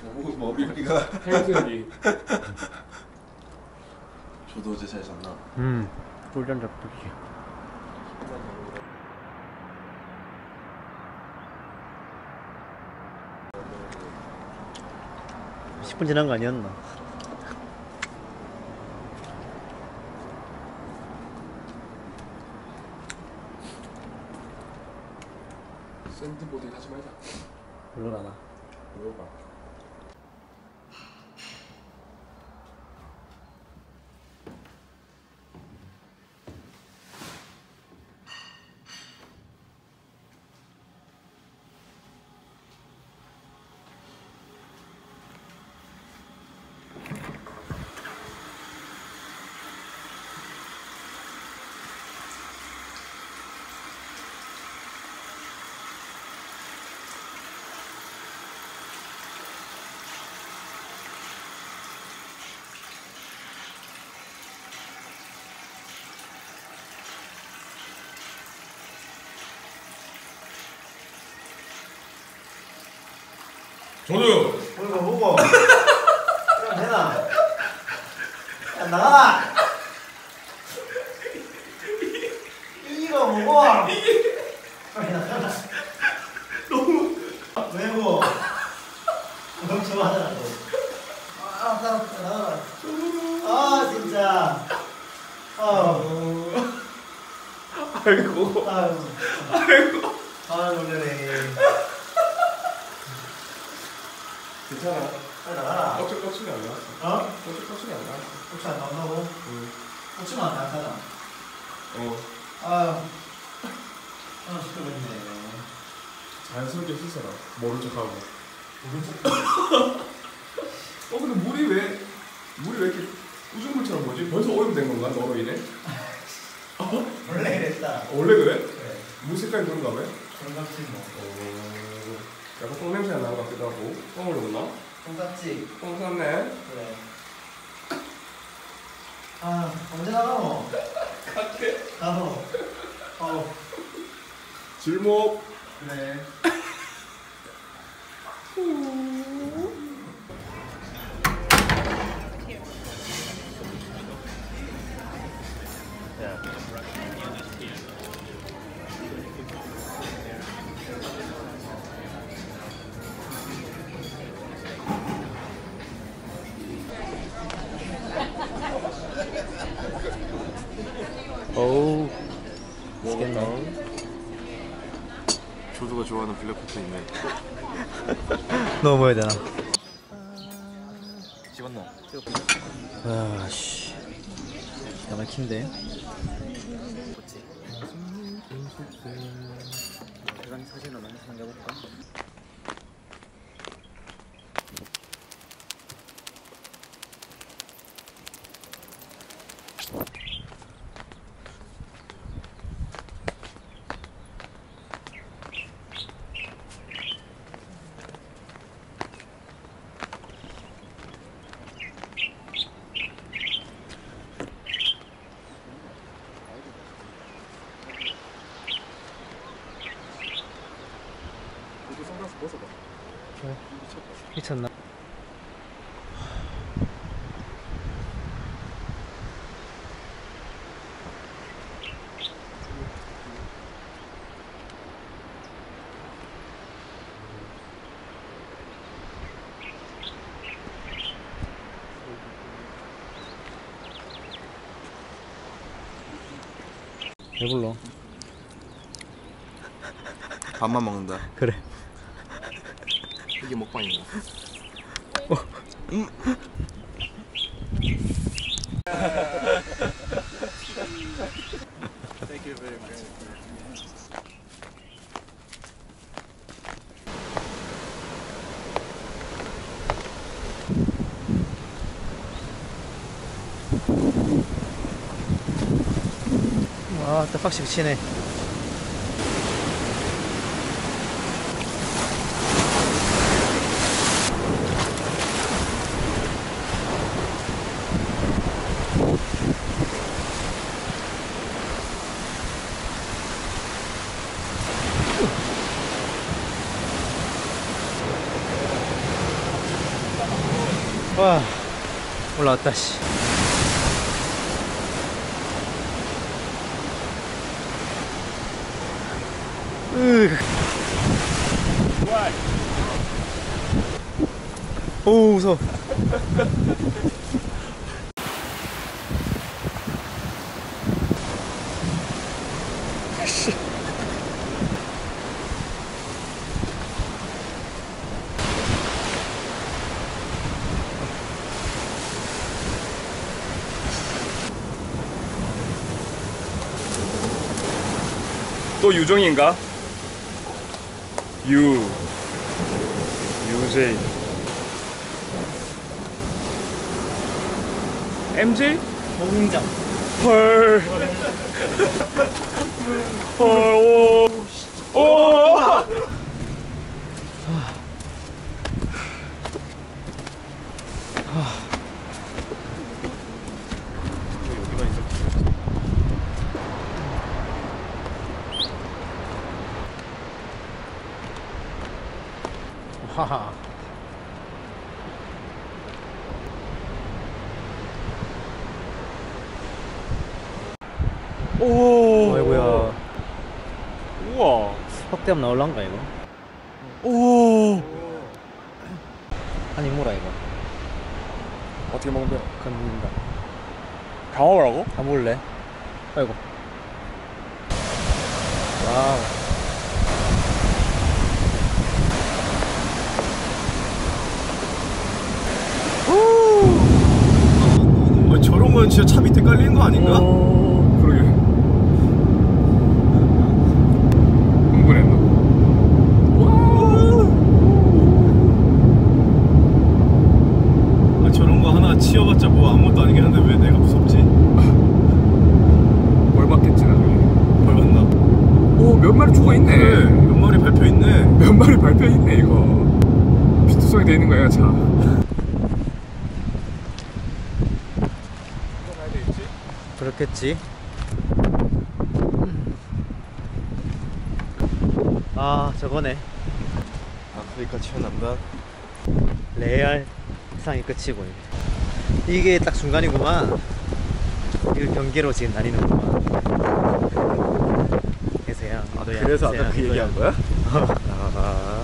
머리가 헬스기. 저도 어제 잘 잤나? 꿀잠 잡듯이. (10분) 지난 거 아니었나? 샌드보드 하지 말자. 물러나나. 물어봐. 조두! 이거 보고 그럼 되나? 야 나가라! 이거 보고 빨리 나가라. 너무 왜고 너무 좋아하더라고. 나가라. 아 진짜 아이고. 아이고 놀래네. 괜찮아. 빨리 나가라. 껍질이 안 나왔어. 어? 껍질이 안 나왔어. 혹시 안 나온다고? 응. 혹시만 안 나왔잖아. 어. 아유 시끄럽네. 자연스럽게 씻어라. 모른 척하고. 근데 물이 왜 이렇게 우중물처럼 뭐지? 벌써 오염된 건가? 너로 인해? 원래 그랬다. 원래 그래? 그래. 물 색깔이 그런가 봐? 정답지 뭐. 약간 똥 냄새가 나는 것 같기도 하고. 똥을 넣었나? 정답지. 똥 쌌네. 그래. 언제 나가노? 갈게. 가노. 질목. 그래. 어우 맛있겠나? 조두가 좋아하는 블랙호프 있네. 너 뭐 해야 되나? 찍었나? 아씨 기가 막힌데. 대강 사진 하나 남겨볼까? 선글라스 벗어봐. 미쳤나? 배불러. 밥만 먹는다. 그래. 이게 먹방인가? Thank you very much. 와, 또 확실히 치네. 와, 올라왔다, 씨. 오, 무서워. 또 유정인가? 유J MJ? 공장. 헐. 헐. 오. 오. 여기만 있어. 하하. 오. 아이고야. 우와. 확대하면 나올란가 이거? 오. 아니 뭐라 이거? 어떻게 먹는데? 그건 먹는다. 다 먹으라고? 다 먹을래? 아이고. 와우. 저런 건 진짜 차 밑에 깔리는 거 아닌가? 그러게. 흥분했나? 아, 저런 거 하나 치워봤자 뭐 아무것도 아니긴 한데 왜 내가 무섭지? 벌 받겠지 나중에. 벌 받나? 오, 몇 마리 죽어 있네. 그래, 몇 마리 밟혀 있네. 몇 마리 밟혀 있네 이거. 피투성이 돼 있는 거야 차. 그렇겠지. 아 저거네. 아프리카 튀어난다. 레알 세상이 끝이고 이게 딱 중간이구만. 이거 경계로 지금 다니는구만. 해세야. 너야, 그래서 아까 해세야, 그 얘기한 너야. 거야? 아.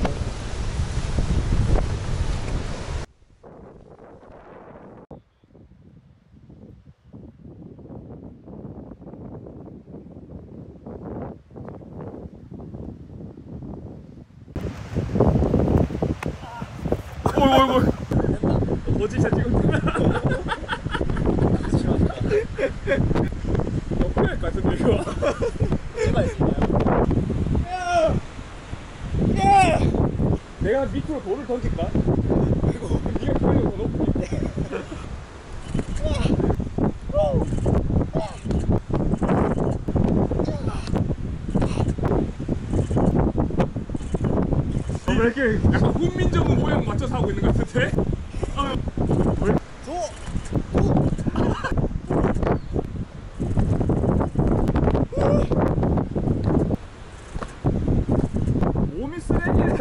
어이구. 뭐지 저 지금? 너프할 것 같은데 이거. 내가 밑으로 돌을 던질까? 네가 그래도 더 높이. 왜 이렇게 약간 훈민정음 모양 맞춰서 하고 있는 것 같은데? 몸이 쓰레기네.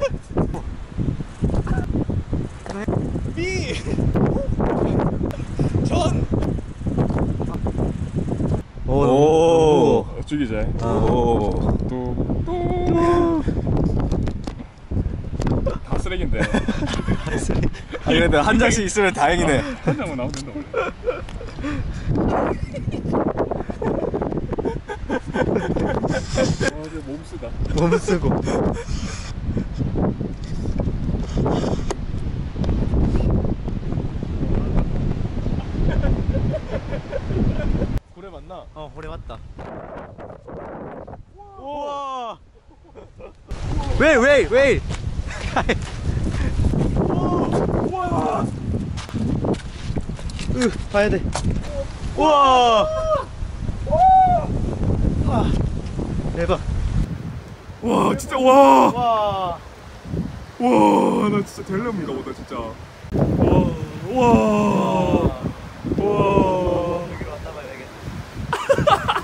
오. 죽이자. 오. 뚝뚝. 다 쓰레기인데. 아니 근데 한 장씩 있으면 다행이네. 한 장만 나오면 된다 원래. 이제 몸 쓰다. 몸 쓰고. 고래 맞나? 고래 맞다. 우와. 왜? 우와. 봐야 돼. 우와. 대박. 와 진짜 와. 와. 와, 나 진짜 델레몬인가 보다 진짜. 와. 와. 와. 여기로 왔다 봐야겠다.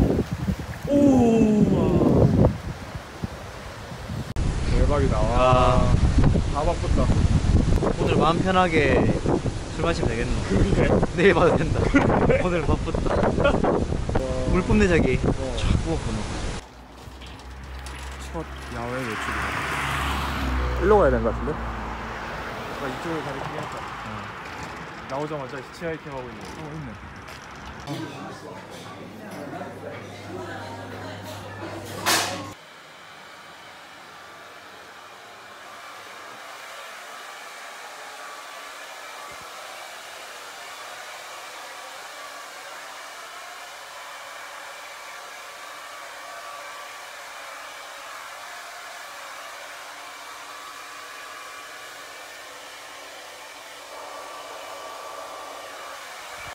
오. 대박이다. 와. 다 바쁘다. 오늘 마음 편하게 술 마시면 되겠노. 내일 봐도 된다. 오늘 바쁘다. 물 뿜네 자기. 쫙 부었구나. 첫 야외 외출이다. 일로 가야 되는 것 같은데? 나 이쪽을 가리키게 할까? 나오자마자 히치하이킹 하고 있네. 있네.